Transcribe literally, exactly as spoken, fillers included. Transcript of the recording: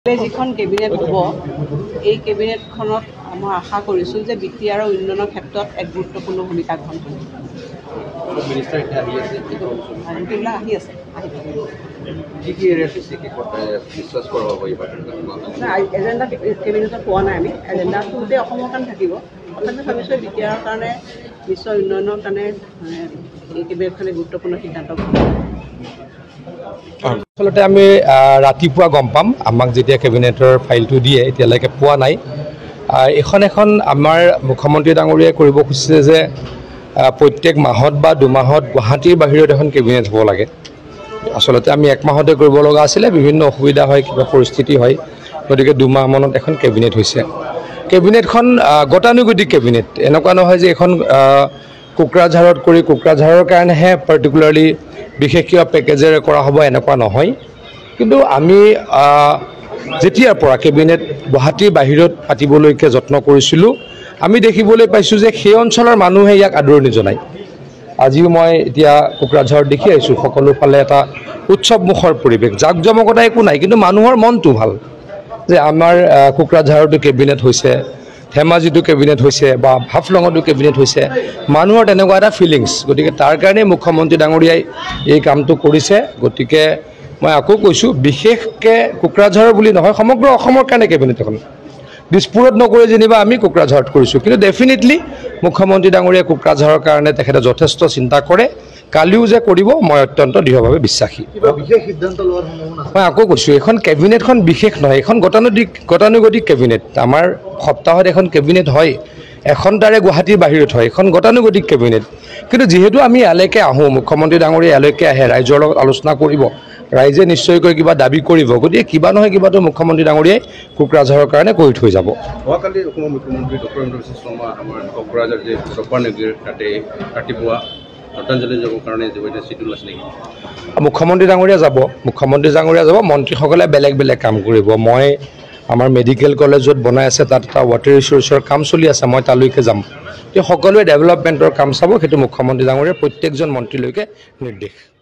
যিখন কেবিনেট হ'ব এই কেবিনেটখনত মই আশা কৰিছোঁ যে বৃত্তি আৰু উন্নয়নৰ ক্ষেত্ৰত এক গুৰুত্বপূৰ্ণ ভূমিকা গ্ৰহণ কৰিব। সেইবিলাক আহি আছে এজেণ্ডা কেবিনেটত পোৱা নাই আমি এজেণ্ডাটো গোটেই অসমৰ কাৰণে থাকিব তথাপি ভাবিছোঁ বৃত্তি আৰৰ কাৰণে নিশ্চয় উন্নয়নৰ কাৰণে এই কেবিনেটখনে গুৰুত্বপূৰ্ণ সিদ্ধান্ত গ্ৰহণ কৰিব। আচলতে আমি ৰাতিপুৱা গম পাম আমাক যেতিয়া কেবিনেটৰ ফাইলটো দিয়ে এতিয়ালৈকে পোৱা নাই। এখন এখন আমাৰ মুখ্যমন্ত্ৰী ডাঙৰীয়াই কৰিব খুজিছে যে প্ৰত্যেক মাহত বা দুমাহত গুৱাহাটীৰ বাহিৰত এখন কেবিনেট হ'ব লাগে। আচলতে আমি এক মাহতে কৰিব লগা আছিলে, বিভিন্ন অসুবিধা হয়, কিবা পৰিস্থিতি হয়, গতিকে দুমাহমানত এখন কেবিনেট হৈছে। কেবিনেটখন গতানুগতিক কেবিনেট, এনেকুৱা নহয় যে এখন কোকৰাঝাৰত কৰি কোকৰাঝাৰৰ কাৰণেহে পাৰ্টিকুলাৰলি বিশেষ কিবা পেকেজেৰে কৰা হ'ব এনেকুৱা নহয়। কিন্তু আমি যেতিয়াৰ পৰা কেবিনেট গুৱাহাটীৰ বাহিৰত পাতিবলৈকে যত্ন কৰিছিলোঁ আমি দেখিবলৈ পাইছোঁ যে সেই অঞ্চলৰ মানুহে ইয়াক আদৰণি জনায়। আজিও মই এতিয়া কোকৰাঝাৰত দেখি আহিছোঁ সকলো ফালে এটা উৎসৱমুখৰ পৰিৱেশ, জাক জমকতা একো নাই, কিন্তু মানুহৰ মনটো ভাল যে আমাৰ কোকৰাঝাৰতো কেবিনেট হৈছে, ধেমাজিতো কেবিনেট হৈছে বা হাফলঙতো কেবিনেট হৈছে, মানুহৰ তেনেকুৱা এটা ফিলিংছ। গতিকে তাৰ কাৰণেই মুখ্যমন্ত্ৰী ডাঙৰীয়াই এই কামটো কৰিছে। গতিকে মই আকৌ কৈছোঁ বিশেষকৈ কোকৰাঝাৰৰ বুলি নহয়, সমগ্ৰ অসমৰ কাৰণে কেবিনেট এখন দিছপুৰত নকৰি যেনিবা আমি কোকৰাঝাৰত কৰিছোঁ, কিন্তু ডেফিনেটলি মুখ্যমন্ত্ৰী ডাঙৰীয়াই কোকৰাঝাৰৰ কাৰণে তেখেতে যথেষ্ট চিন্তা কৰে। কালিও যে কৰিব মই অত্যন্ত দৃঢ়ভাৱে বিশ্বাসী। মই আকৌ কৈছোঁ এইখন কেবিনেটখন বিশেষ নহয়, এইখন গতানুগতিক গতানুগতিক কেবিনেট। আমাৰ সপ্তাহত এখন কেবিনেট হয়, এখন তাৰে গুৱাহাটীৰ বাহিৰত হয়, এখন গতানুগতিক কেবিনেট। কিন্তু যিহেতু আমি ইয়ালৈকে আহোঁ, মুখ্যমন্ত্ৰী ডাঙৰীয়া ইয়ালৈকে আহে, ৰাইজৰ লগত আলোচনা কৰিব, ৰাইজে নিশ্চয়কৈ কিবা দাবী কৰিব, গতিকে কিবা নহয় কিবাটো মুখ্যমন্ত্ৰী ডাঙৰীয়াই কোকৰাঝাৰৰ কাৰণে কৰি থৈ যাব। যোৱাকালি অসমৰ মুখ্যমন্ত্ৰী ডক্টৰ হিমন্ত শৰ্মা আমাৰ কোকৰাঝাৰ যে নগৰ তাতে ৰাতিপুৱা শ্ৰদ্ধাঞ্জলি যাবৰ কাৰণে চিডুল আছে নেকি? মুখ্যমন্ত্ৰী ডাঙৰীয়া যাব, মুখ্যমন্ত্ৰী ডাঙৰীয়া যাব, মন্ত্ৰীসকলে বেলেগ বেলেগ কাম কৰিব। মই আমাৰ মেডিকেল কলেজত বনাই আছে, তাত এটা ৱাটাৰ ৰিচোৰ্চৰ কাম চলি আছে, মই তালৈকে যাম। সকলোৱে ডেভেলপমেণ্টৰ কাম চাব, সেইটো মুখ্যমন্ত্ৰী ডাঙৰীয়াৰ প্ৰত্যেকজন মন্ত্ৰীলৈকে নিৰ্দেশ।